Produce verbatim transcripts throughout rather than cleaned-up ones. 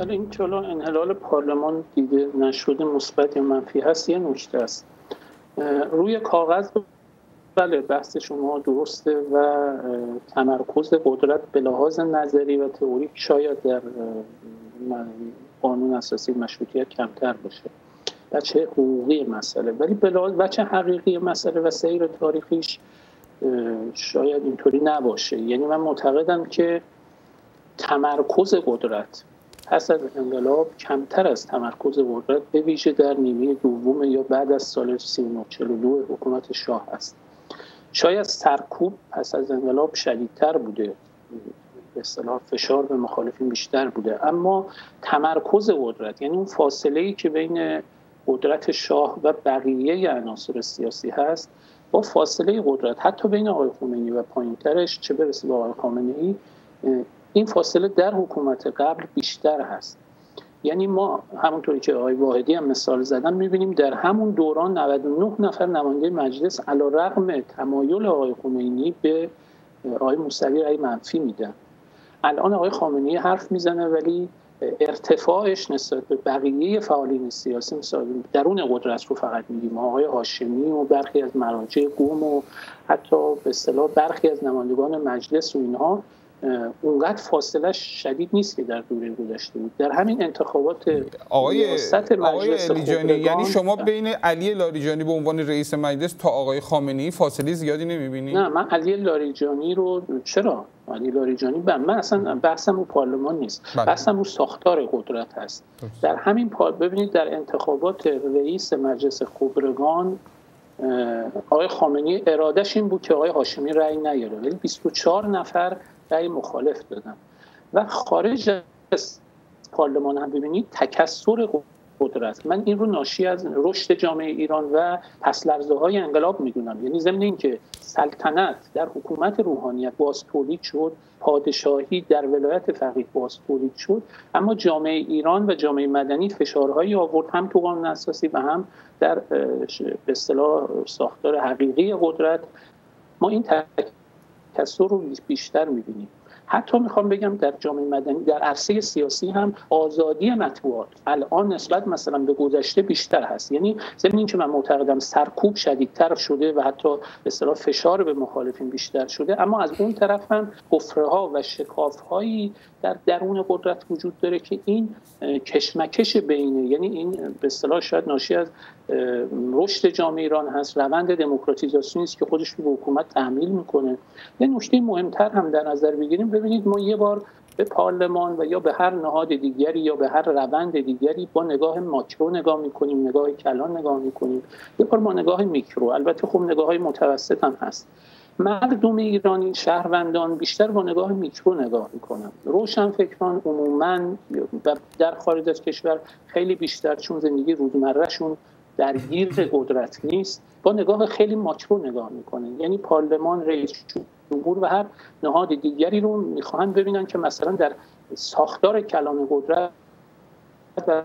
ولی این که انحلال پارلمان دیده نشده مثبت یا منفی هست یه نکته است. روی کاغذ بله بحث شما درسته و تمرکز قدرت به لحاظ نظری و تئوریک شاید در قانون اساسی مشروطیت کمتر باشه بچه حقوقی مسئله، ولی به لحاظ بچه حقیقی مسئله و سیر تاریخیش شاید اینطوری نباشه. یعنی من معتقدم که تمرکز قدرت پس از انقلاب کمتر از تمرکز قدرت به ویژه در نیمه دوم یا بعد از سال سی و نه چهل و دو حکومت شاه است. شاید سرکوب پس از انقلاب شدیدتر بوده، به اصطلاح فشار به مخالفین بیشتر بوده، اما تمرکز قدرت یعنی اون فاصله‌ای که بین قدرت شاه و بقیه عناصر سیاسی هست با فاصله قدرت حتی بین آقای خمینی و پایینترش چه برسه به آقای خامنه‌ای، این فاصله در حکومت قبل بیشتر هست. یعنی ما همونطوری که آقای واحدی هم مثال زدن می‌بینیم در همون دوران نود و نه نفر نماینده مجلس علی‌رغم تمایل آقای خمینی به آقای موسوی رأی منفی میدن. الان آقای خامنه‌ای حرف میزنه ولی ارتفاعش نسبت به بقیه فعالین سیاسی مثلا درون قدرت رو فقط میگیم، آقای هاشمی و برخی از مراجع قم و حتی به اصطلاح برخی از نمایندگان مجلس و اینها اونقدر فاصله شدید نیست که در دوره گذشته بود. در همین انتخابات آقای آقای لاریجانی یعنی شما بین علی لاریجانی به عنوان رئیس مجلس تا آقای خامنه‌ای فاصله زیادی نمی‌بینید؟ نه من علی لاریجانی رو چرا علی لاریجانی من اصلا بحثم رو پارلمان نیست، بحثم رو ساختار قدرت هست. در همین پار... ببینید در انتخابات رئیس مجلس خبرگان آقای خامنه‌ای ارادهش این بود که آقای هاشمی رأی نیاره، ولی بیست و چهار نفر رأی مخالف دادن و خارج از پارلمان هم ببینید تکثر قدرت، من این رو ناشی از رشد جامعه ایران و پس لرزه های انقلاب میدونم. یعنی ضمن این که سلطنت در حکومت روحانیت باز تولید شد، پادشاهی در ولایت فقیه باز تولید شد، اما جامعه ایران و جامعه مدنی فشارهایی آورد هم تو قانون اساسی و هم در به اصطلاح ساختار حقیقی قدرت. ما این تکثر رو بیشتر می‌بینیم. حتی میخوام بگم در جامعه مدنی در عرصه سیاسی هم آزادی مطبوعات الان نسبت مثلا به گذشته بیشتر هست. یعنی ضمن اینکه من معتقدم سرکوب شدیدتر شده و حتی به اصطلاح فشار به مخالفین بیشتر شده، اما از اون طرف هم حفره‌ها و شکاف‌هایی در درون قدرت وجود داره که این کشمکش بینه، یعنی این به اصطلاح شاید ناشی از رشد جامعه ایران هست، روند دموکراتیزاسیونی است که خودش رو به حکومت تحمیل میکنه. یه نکته مهمتر هم در نظر بگیریم، ببینید ما یه بار به پارلمان و یا به هر نهاد دیگری یا به هر روند دیگری با نگاه ماکرو نگاه میکنیم، نگاه کلان نگاه میکنیم، یه بار ما نگاه میکرو، البته خب نگاه های متوسط هم هست. مردم ایرانی شهروندان بیشتر با نگاه میکرو نگاه میکنن، روشنفکران عموماً و در خارج از کشور خیلی بیشتر چون زندگی روزمرهشون درگیر قدرت نیست با نگاه خیلی ماکرو نگاه میکنن. یعنی پارلمان، رئیس جمهور و هر نهاد دیگری رو میخواهن ببینن که مثلا در ساختار کلان قدرت و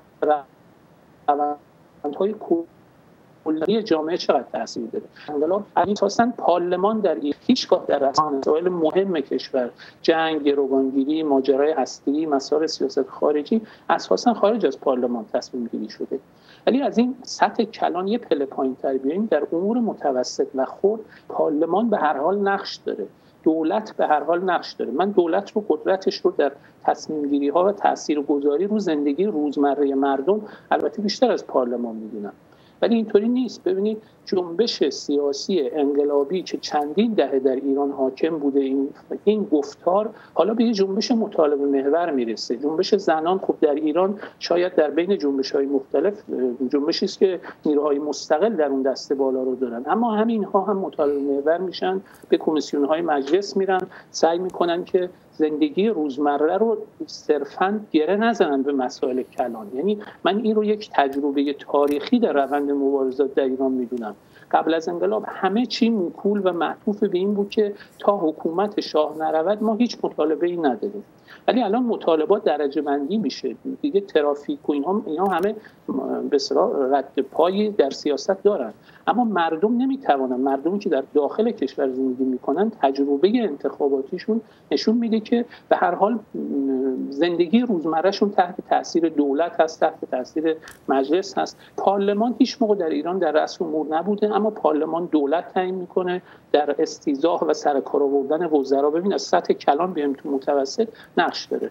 روندهای کلی جامعه چقدر تاثیر داره. انقلاب اساساً پارلمان در هیچگاه در مسائل مهم کشور، جنگ، گروگانگیری، ماجرای هستی، مسائل سیاست خارجی اساساً خارج از پارلمان تصمیم گیری شده. ولی از این سطح کلان یه پله پایین‌تر بیاییم، در امور متوسط و خرد پارلمان به هر حال نقش داره، دولت به هر حال نقش داره. من دولت رو قدرتش رو در تصمیم گیری ها و تاثیرگذاری رو زندگی روزمره مردم البته بیشتر از پارلمان میدونم، ولی اینطوری نیست. ببینید جنبش سیاسی انقلابی که چندین دهه در ایران حاکم بوده، این این گفتار حالا به یه جنبش مطالبه محور میرسه. جنبش زنان خب در ایران شاید در بین جنبش‌های مختلف جنبشی است که نیروهای مستقل در اون دسته بالا رو دارن، اما همینها هم مطالبه محور میشن، به کمیسیون‌های مجلس میرن، سعی میکنن که زندگی روزمره رو صرفاً گره نزنن به مسائل کلان. یعنی من این رو یک تجربه تاریخی در روند مبارزات در ایران میدونم. قبل از انقلاب همه چی موکول و معطوف به این بود که تا حکومت شاه نرود ما هیچ مطالبه‌ای نداریم. ولی الان مطالبات درجه بندی میشه دیگه، ترافیک و اینها اینا همه به اصطلاح رد پایی در سیاست دارن، اما مردم نمیتوانن، مردمی که در داخل کشور زندگی میکنن تجربه انتخاباتیشون نشون میده که به هر حال زندگی روزمرهشون تحت تاثیر دولت هست، تحت تاثیر مجلس هست. پارلمان هیچ موقع در ایران در رأس امور نبوده، اما پارلمان دولت تعیین میکنه در استیضاح و سر کار آوردن وزرا. ببین از سطح کلان بیایم تو متوسط نقش داره.